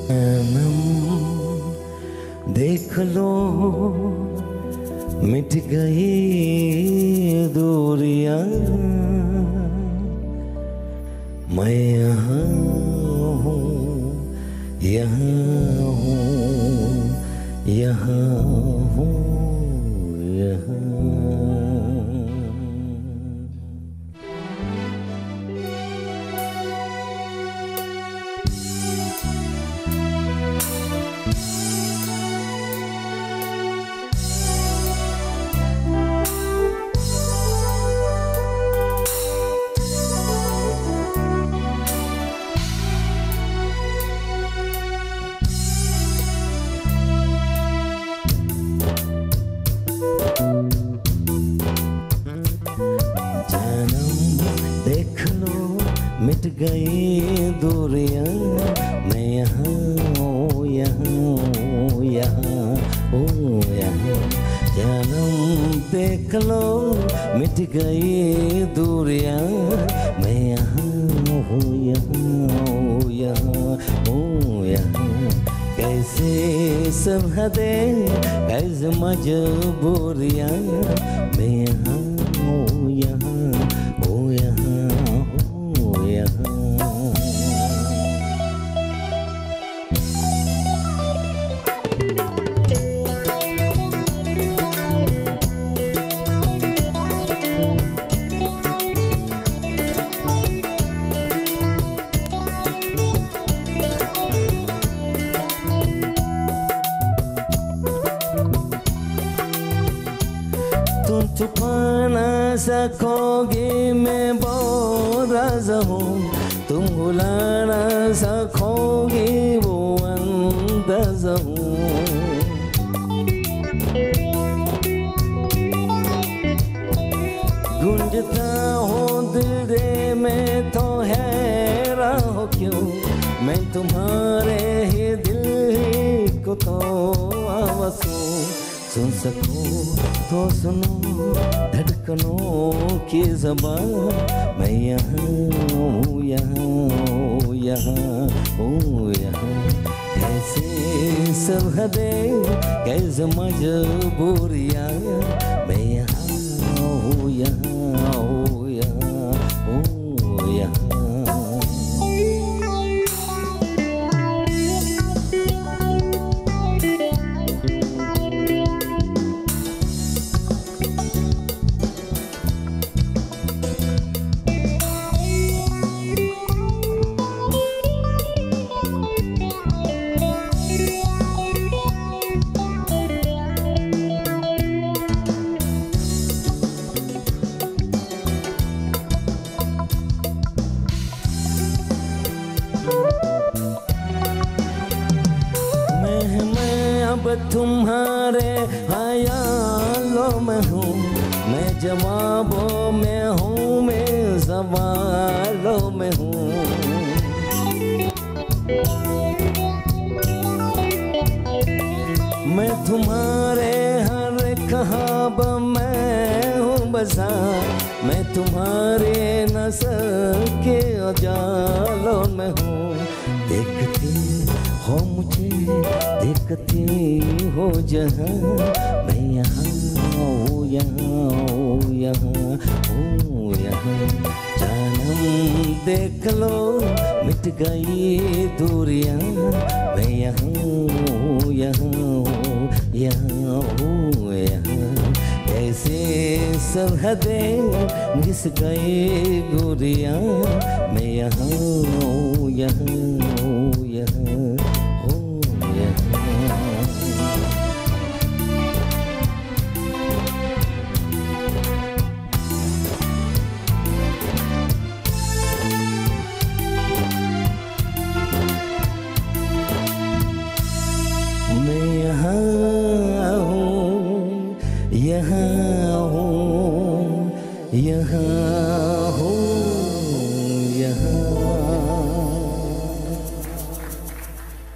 देख लो मिट गई दूरियां, मैं यहाँ हूँ, यहाँ हूँ, यहाँ हूँ, यहाँ। मिट गई दूरियां, मैं यहाँ हूँ, यहाँ हूँ, यहाँ हूँ, यहाँ। जन्म देख लो मिट गई दूरियां, मैं यहाँ हूँ, यहाँ हूँ, यहाँ हूँ, यहाँ। कैसे सब हदें, कैसे मजबूरियां, मैं यहाँ हूँ, यहाँ हूँ, यहाँ। तुम छुपा न सकोगे मैं वो राज हूँ, तुम भुला न सकोगे वो अंदाज हूँ। गूंजता हूँ दिल दे में तो हैरान हो क्यों, मैं तुम्हारे ही दिल ही को तो आवाज़ हूँ। सुन सको तो सुनो धड़कनों की ज़बान, मैं यहाँ हूँ, यहाँ हूँ, यहाँ हूँ, यहाँ। कैसे सब हदें, कैसे मजबूरियाँ, मैं यहाँ हूँ, यहाँ हूँ, यहाँ हूँ, यहाँ। अब तुम्हारे ख्यालों में हूँ, मैं जवाबों में हूँ, मैं सवालों में हूँ। मैं तुम्हारे हर ख्वाब में हूँ बसा, मैं तुम्हारे नज़र के उजालों में हूँ। देखती हो मुझे, देखती हो जहाँ, मैं यहाँ हूँ, यहाँ हूँ, यहाँ हूँ, यहाँ। जन्म देख लो मिट गई दूरियां, मैं यहाँ हूँ, यहाँ हूँ, यहाँ हूँ, यहाँ। कैसे सरहदें घिस गई दूरियां, मैं यहाँ हूँ, यहाँ हूँ, यहाँ।